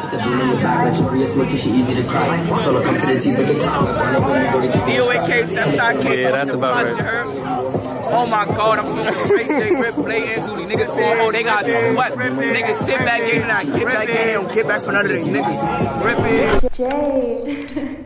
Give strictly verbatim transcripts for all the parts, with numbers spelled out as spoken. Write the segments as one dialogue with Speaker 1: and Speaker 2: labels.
Speaker 1: Put the beam on your back like shorty, it's much, she easy to cry. Told her come to the T's with the clown.
Speaker 2: D O A K, Stepside K.
Speaker 3: Yeah, that's about right.
Speaker 2: Oh my God, I'm feeling great. They rip, play, and Zooty. Niggas fall, oh, they got sweat. Niggas sit back in and I get back in. They don't get back for none of these niggas. Rip it.
Speaker 4: Jay.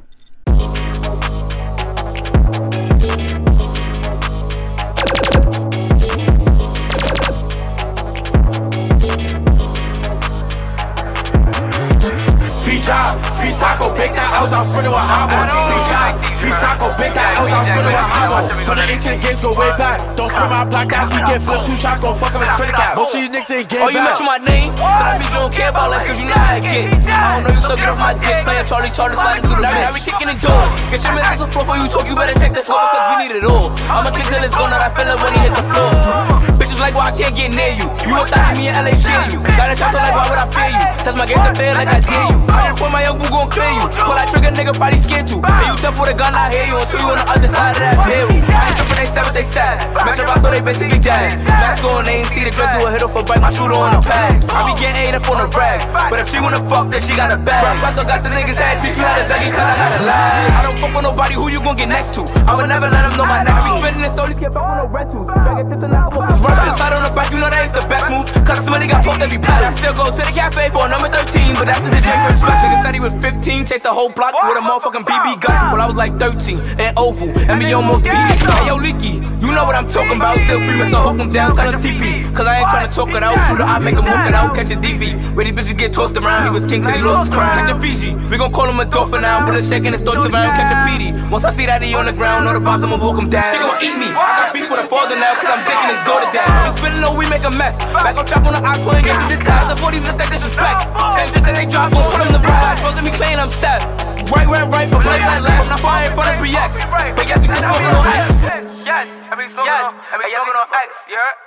Speaker 5: Free job, free taco, big that I was out sprinting with Hamo. Free job, free taco, big that I was out sprinting with Hamo. From the eighteen games go way back. Don't spin my block, that he get flipped. Two shots gon' fuck him and spin it cap. Most of these niggas ain't game back.
Speaker 2: Oh, you mentioned my name? So that means you don't care about life, cause you know how I get. I don't know you, so get off my dick. Playing Charlie Charlie sliding through the bench. Now we kicking the door. Get your man off the floor before you talk, you better check this over, cause we need it all. I'ma kick till it's gone, that I feel it when he hit the floor. Bitches like, why I can't get near you? You want that in me in L A, share you. Got a chopper like, why would I fear you? Test my game to play like I dare you. I just put my young boo gon' clear you. Pull that trigger, nigga, probably scared you. And you tough with a gun, I hear you until you on the other side of that bill. I ain't trippin', they said what they said. Make sure I saw they basically dead. Mask on, they ain't see the dread, do a hit off a bike, my shooter on the pad. I be getting ate up on the rag. But if she wanna fuck, then she got a bag. I thought got the niggas head deep, you had a ducky, cause I got a lag. I don't fuck with nobody, who you gon' get next to? I would never let them know my next. I be spinning this story, can't fuck with no red tools. Dragging tips and knock them off. Rush inside on the back, you know that ain't the best move. Cause somebody got poked every pad. I still go to the cafe for number thirteen, but that's just the January special. Nigga said he was fifteen, chased the whole block with a motherfucking B B gun. Well, I was like thirteen, and oval, and me almost beat it. Hey, yo, Leaky, you know what I'm talking about. Still free, Mister Hook him down, tell him T P. Cause I ain't tryna talk it out. Shooter, I make him hook it out, catch a D V. Where these bitches get tossed around, he was king till he lost his crown. Catch a Fiji, we gon' call him a dolphin now. Bullet shaking his thoughts around, catch a P D. Once I see that he on the ground, know the vibes, I'ma walk him down. She gon' eat me, I got beef with her father now, cause I'm thinking his daughter down. We spinning though, we make a mess. Back on chop on the ox, pulling against the ties. The forties that they disrespect. Same shit that they drop, gon' put him to rest. Supposed to be clean, I'm Steph. Right went right, but play went left. Now fire in front of B X. But yes, we still smoking on X. Yes, I be smoking on X, you heard?